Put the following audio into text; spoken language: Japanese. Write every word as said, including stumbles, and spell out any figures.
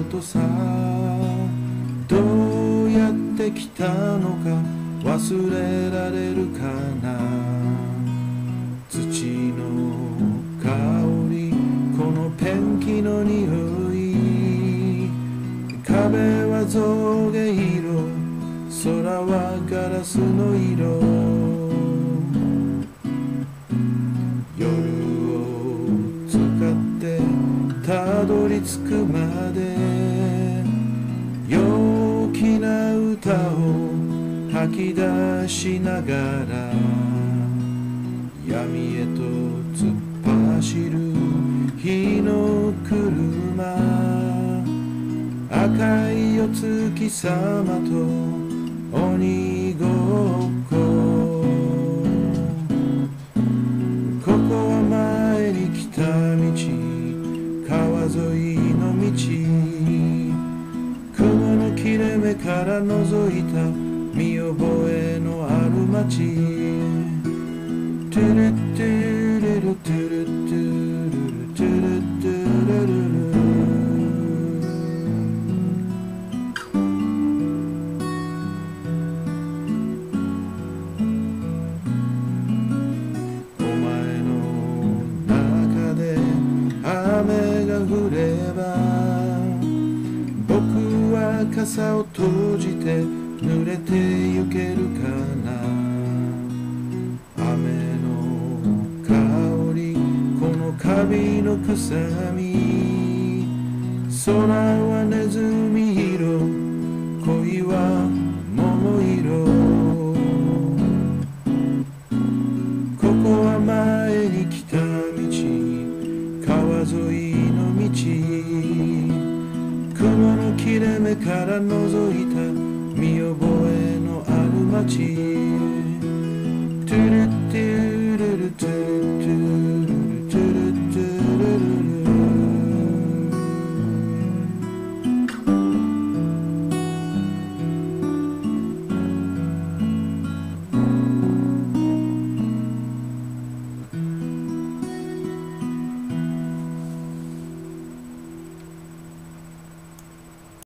ことさ。どうやって来たのか忘れられるかな。土の香り、このペンキの匂い。壁は象牙色、空はガラスの色。夜を使ってたどり着くまで、陽気な歌を吐き出しながら、闇へと突っ走る日の車。赤いお月様と鬼ごっこ。ここは前に来た道、川沿いの道。雲の切れ目から覗いた見覚えのある街。トゥルトゥルルトゥルトゥルルトゥルトゥルルル。お前の中で雨が降れば、僕は傘を閉じて濡れてゆけるかな。雨の香り、このカビの臭み。空はネズミ色、恋は桃色。ここは前に来た道、川沿いの道。雲の切れ目から覗いた見覚えのある街。